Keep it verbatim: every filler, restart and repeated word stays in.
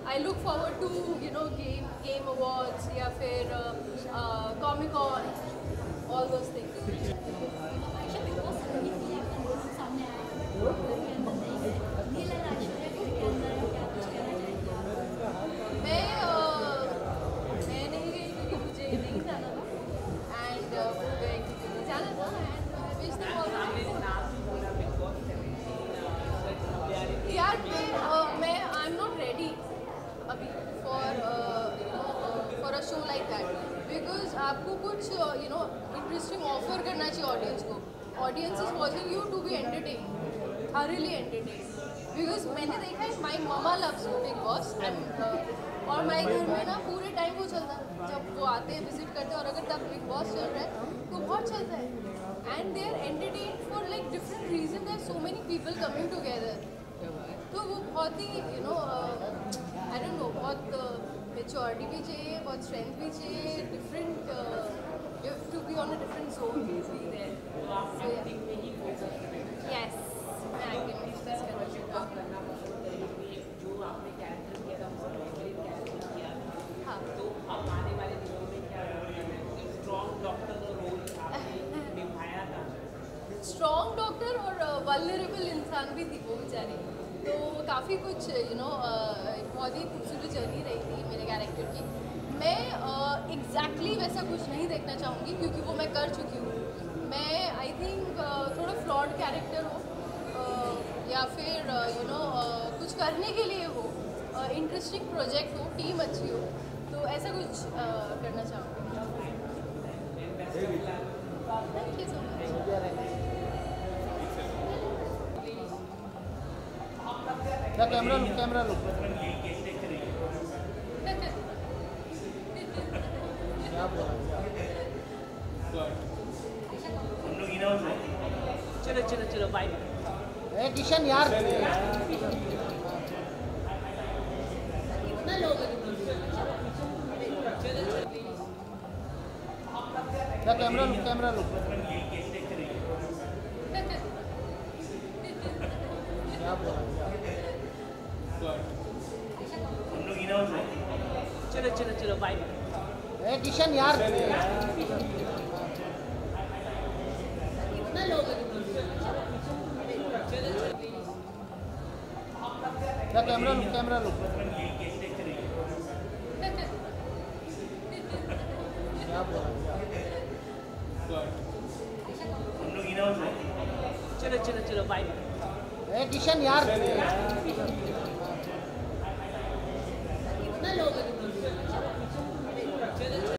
I look forward to you know game game awards या फिर Comic Con, all those things. मैं मैं नहीं गई क्योंकि मुझे नहीं जाना था एंड वो गए क्योंकि मुझे जाना था एंड विश देम ऑल यार मैं आई एम नॉट रेडी अभी for for a show like that because आपको कुछ यू नो इंटरेस्टिंग ऑफर करना चाहिए ऑडियंस को. Audience is watching you to be entertain, thoroughly entertained. Because मैंने देखा है माई मामा लव्स बिग बॉस एंड और माई घर में ना पूरे टाइम वो चलता है जब वो आते हैं विजिट करते हैं और अगर तब बिग बॉस चल रहा है तो बहुत चलता है and they are entertain for like different reason. There so many people coming together. तो वो बहुत ही you know I don't know बहुत मेच्योरिटी भी चाहिए, बहुत स्ट्रेंथ भी चाहिए, different you have to be on a different zone to be there. Yes मैं एक्टिंग में फोकस करना चाहूँगी. जो आपने कैरेक्टर किया था उसमें कैरेक्टर किया हाँ तो अब आने वाले दिनों में क्या स्ट्रॉन्ग डॉक्टर का रोल आपने निभाया था. स्ट्रॉन्ग डॉक्टर और वल्नरेबल इंसान भी थी वो बेचारी. तो काफ़ी कुछ यू नो बहुत ही खूबसूरत जर्नी रही थी मेरे कैरेक्टर की. मैं एग्जैक्टली exactly वैसा कुछ नहीं देखना चाहूँगी क्योंकि वो मैं कर चुकी हूँ. मैं आई थिंक थोड़ा फ्लॉड कैरेक्टर हो या फिर यू नो कुछ करने के लिए हो, इंटरेस्टिंग प्रोजेक्ट हो, टीम अच्छी हो, तो ऐसा कुछ uh, करना चाहूँगी. Thank you so much. Camera look camera look क्या बोला चलो चलो चलो बाय. ए किशन यार इतना लोग क्या कैमरा लुक कैमरा लुक क्या बोला चलो चलो चलो बाय. ए किशन यार इतना लोग क्या कैमरा लुक कैमरा लुक क्या बोला चलो चलो चलो बाय. ए किशन यार